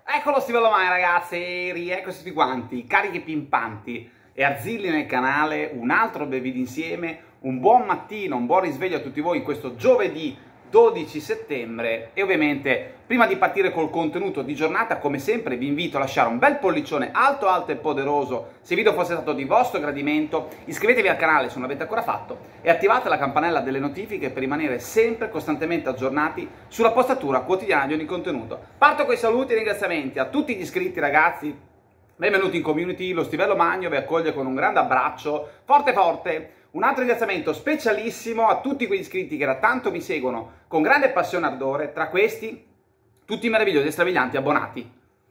Eccolo Stivello Mai ragazzi, rieccoci tutti quanti, carichi pimpanti e arzilli nel canale, un altro bel video insieme, un buon mattino, un buon risveglio a tutti voi in questo giovedì 12 settembre e ovviamente prima di partire col contenuto di giornata come sempre vi invito a lasciare un bel pollicione alto alto e poderoso se il video fosse stato di vostro gradimento, iscrivetevi al canale se non l'avete ancora fatto e attivate la campanella delle notifiche per rimanere sempre costantemente aggiornati sulla postatura quotidiana di ogni contenuto. Parto con i saluti e ringraziamenti a tutti gli iscritti ragazzi, benvenuti in community, lo Stivello Magno vi accoglie con un grande abbraccio forte forte. Un altro ringraziamento specialissimo a tutti quegli iscritti che da tanto mi seguono con grande passione e ardore, tra questi tutti i meravigliosi e strabilianti abbonati.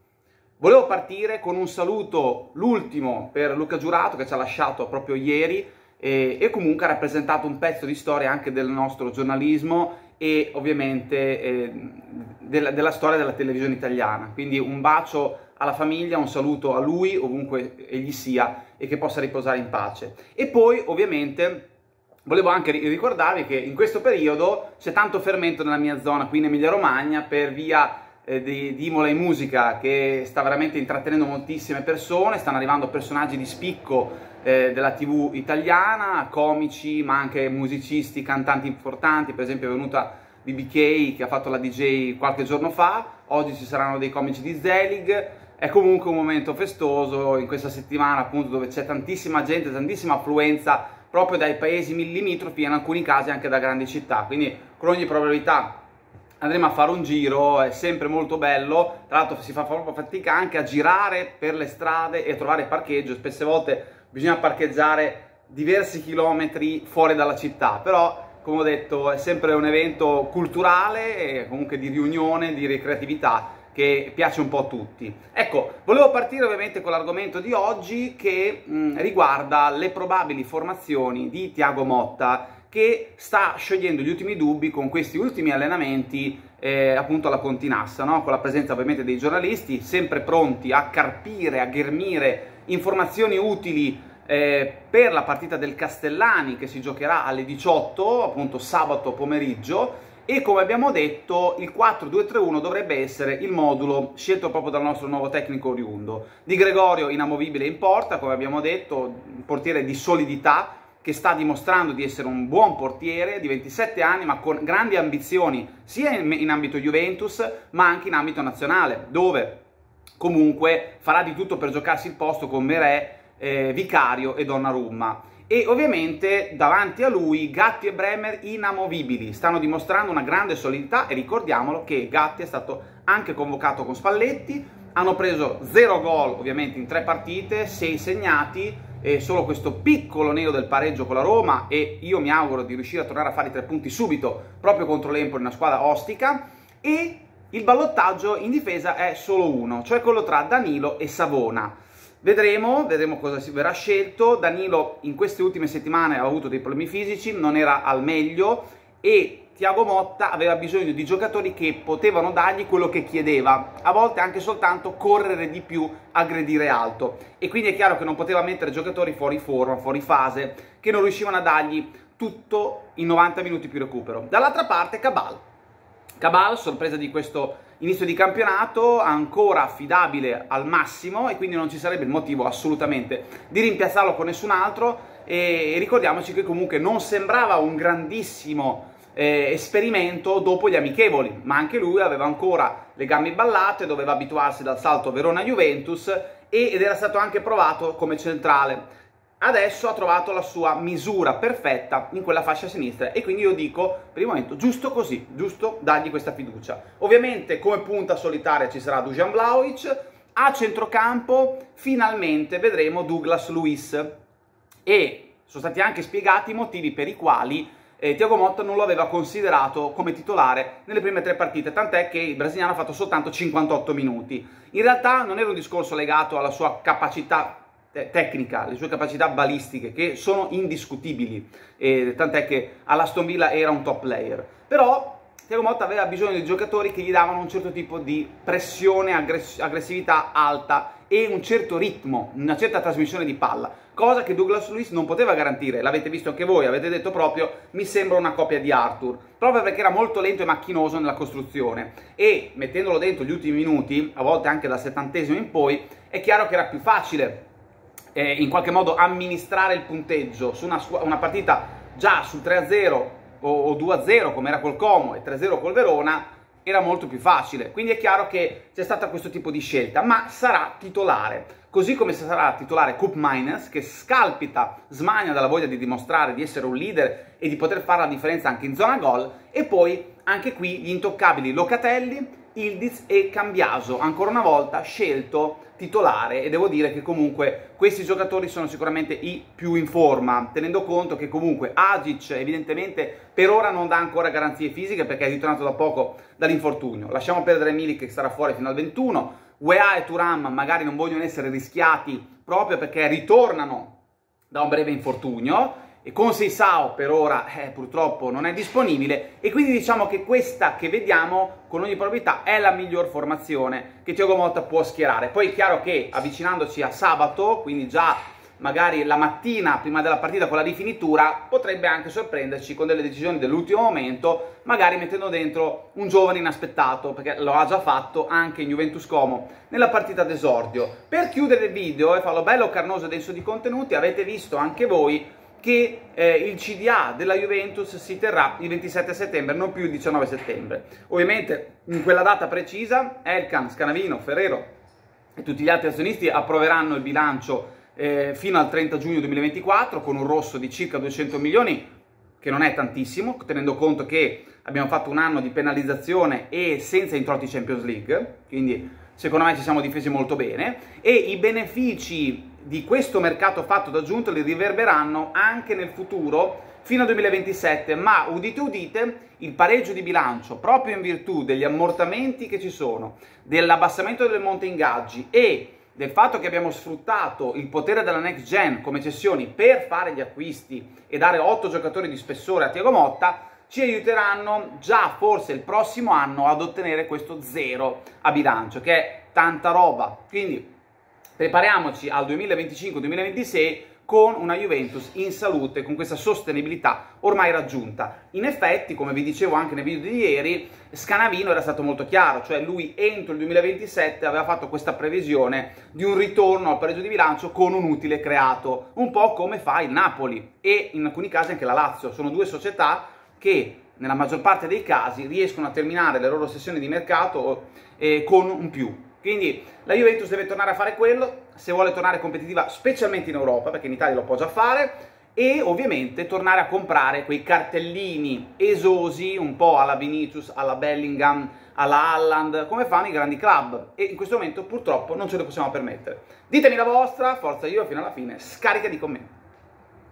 Volevo partire con un saluto, l'ultimo, per Luca Giurato che ci ha lasciato proprio ieri e comunque ha rappresentato un pezzo di storia anche del nostro giornalismo e ovviamente della storia della televisione italiana. Quindi un bacio alla famiglia, un saluto a lui ovunque egli sia e che possa riposare in pace. E poi ovviamente volevo anche ricordarvi che in questo periodo c'è tanto fermento nella mia zona qui in Emilia Romagna per via di Imola in Musica, che sta veramente intrattenendo moltissime persone, stanno arrivando personaggi di spicco della TV italiana, comici ma anche musicisti, cantanti importanti. Per esempio è venuta BBK che ha fatto la DJ qualche giorno fa, oggi ci saranno dei comici di Zelig. È comunque un momento festoso in questa settimana appunto dove c'è tantissima gente, tantissima affluenza proprio dai paesi limitrofi e in alcuni casi anche da grandi città, quindi con ogni probabilità andremo a fare un giro, è sempre molto bello, tra l'altro si fa proprio fatica anche a girare per le strade e trovare parcheggio, spesse volte bisogna parcheggiare diversi chilometri fuori dalla città, però come ho detto è sempre un evento culturale e comunque di riunione, di ricreatività che piace un po' a tutti. Ecco, volevo partire ovviamente con l'argomento di oggi che riguarda le probabili formazioni di Thiago Motta, che sta sciogliendo gli ultimi dubbi con questi ultimi allenamenti appunto alla Continassa, no? Con la presenza ovviamente dei giornalisti, sempre pronti a carpire, a ghermire informazioni utili per la partita del Castellani che si giocherà alle 18, appunto sabato pomeriggio. E come abbiamo detto il 4-2-3-1 dovrebbe essere il modulo scelto proprio dal nostro nuovo tecnico oriundo. Di Gregorio inamovibile in porta, come abbiamo detto, un portiere di solidità che sta dimostrando di essere un buon portiere di 27 anni ma con grandi ambizioni sia in ambito Juventus ma anche in ambito nazionale, dove comunque farà di tutto per giocarsi il posto con Merè, Vicario e Donnarumma. E ovviamente davanti a lui Gatti e Bremer inamovibili, stanno dimostrando una grande solidità e ricordiamolo che Gatti è stato anche convocato con Spalletti, hanno preso 0 gol ovviamente in 3 partite, 6 segnati e solo questo piccolo neo del pareggio con la Roma e io mi auguro di riuscire a tornare a fare i 3 punti subito proprio contro l'Empoli, una squadra ostica. E il ballottaggio in difesa è solo uno, cioè quello tra Danilo e Savona. Vedremo cosa si verrà scelto. Danilo in queste ultime settimane ha avuto dei problemi fisici, non era al meglio e Thiago Motta aveva bisogno di giocatori che potevano dargli quello che chiedeva, a volte anche soltanto correre di più, aggredire alto, e quindi è chiaro che non poteva mettere giocatori fuori forma, fuori fase, che non riuscivano a dargli tutto in 90 minuti più recupero. Dall'altra parte Cabal, sorpresa di questo inizio di campionato, ancora affidabile al massimo e quindi non ci sarebbe il motivo assolutamente di rimpiazzarlo con nessun altro e ricordiamoci che comunque non sembrava un grandissimo esperimento dopo gli amichevoli, ma anche lui aveva ancora le gambe ballate, doveva abituarsi dal salto Verona-Juventus ed era stato anche provato come centrale. Adesso ha trovato la sua misura perfetta in quella fascia sinistra e quindi io dico per il momento giusto così, giusto dargli questa fiducia. Ovviamente come punta solitaria ci sarà Dusan Vlahovic, a centrocampo finalmente vedremo Douglas Luiz e sono stati anche spiegati i motivi per i quali Thiago Motta non lo aveva considerato come titolare nelle prime 3 partite, tant'è che il brasiliano ha fatto soltanto 58 minuti. In realtà non era un discorso legato alla sua capacità tecnica, le sue capacità balistiche che sono indiscutibili, tant'è che all'Aston Villa era un top player, però Thiago Motta aveva bisogno di giocatori che gli davano un certo tipo di pressione, aggressività alta e un certo ritmo, una certa trasmissione di palla. cosa che Douglas Luiz non poteva garantire. L'avete visto anche voi, avete detto proprio mi sembra una copia di Arthur, proprio perché era molto lento e macchinoso nella costruzione, e mettendolo dentro gli ultimi minuti, a volte anche dal 70° in poi, è chiaro che era più facile in qualche modo amministrare il punteggio su una partita già sul 3-0 o 2-0 come era col Como e 3-0 col Verona. Era molto più facile, quindi è chiaro che c'è stata questo tipo di scelta, ma sarà titolare, così come sarà titolare Koopmeiners, che scalpita, smania dalla voglia di dimostrare di essere un leader e di poter fare la differenza anche in zona gol, e poi anche qui gli intoccabili Locatelli, Ildiz e Cambiaso, ancora una volta scelto titolare, e devo dire che comunque questi giocatori sono sicuramente i più in forma, tenendo conto che comunque Agic evidentemente per ora non dà ancora garanzie fisiche perché è ritornato da poco dall'infortunio. Lasciamo perdere Milik, che sarà fuori fino al 21, Weah e Thuram magari non vogliono essere rischiati proprio perché ritornano da un breve infortunio, e con Seisao per ora purtroppo non è disponibile, e quindi diciamo che questa che vediamo con ogni probabilità è la miglior formazione che Thiago Motta può schierare. Poi è chiaro che avvicinandoci a sabato, quindi già magari la mattina prima della partita con la rifinitura, potrebbe anche sorprenderci con delle decisioni dell'ultimo momento, magari mettendo dentro un giovane inaspettato, perché lo ha già fatto anche in Juventus Como nella partita d'esordio. Per chiudere il video e farlo bello, carnoso e denso di contenuti, avete visto anche voi che il CDA della Juventus si terrà il 27 settembre, non più il 19 settembre. Ovviamente in quella data precisa Elkann, Scanavino, Ferrero e tutti gli altri azionisti approveranno il bilancio fino al 30 giugno 2024 con un rosso di circa 200 milioni, che non è tantissimo, tenendo conto che abbiamo fatto un anno di penalizzazione e senza introiti Champions League, quindi secondo me ci siamo difesi molto bene, e i benefici di questo mercato fatto da Giunta li riverberanno anche nel futuro fino al 2027, ma udite udite, il pareggio di bilancio, proprio in virtù degli ammortamenti che ci sono, dell'abbassamento del monte ingaggi e del fatto che abbiamo sfruttato il potere della Next Gen come cessioni per fare gli acquisti e dare 8 giocatori di spessore a Thiago Motta, ci aiuteranno già forse il prossimo anno ad ottenere questo 0 a bilancio, che è tanta roba. Quindi prepariamoci al 2025-2026 con una Juventus in salute, con questa sostenibilità ormai raggiunta. In effetti, come vi dicevo anche nel video di ieri, Scanavino era stato molto chiaro, cioè lui entro il 2027 aveva fatto questa previsione di un ritorno al pareggio di bilancio con un utile creato, un po' come fa il Napoli e in alcuni casi anche la Lazio. Sono due società che nella maggior parte dei casi riescono a terminare le loro sessioni di mercato con un più. Quindi la Juventus deve tornare a fare quello, se vuole tornare competitiva specialmente in Europa, perché in Italia lo può già fare, e ovviamente tornare a comprare quei cartellini esosi, un po' alla Vinicius, alla Bellingham, alla Haaland, come fanno i grandi club, e in questo momento purtroppo non ce lo possiamo permettere. Ditemi la vostra, forza Juve fino alla fine, scarica di commenti.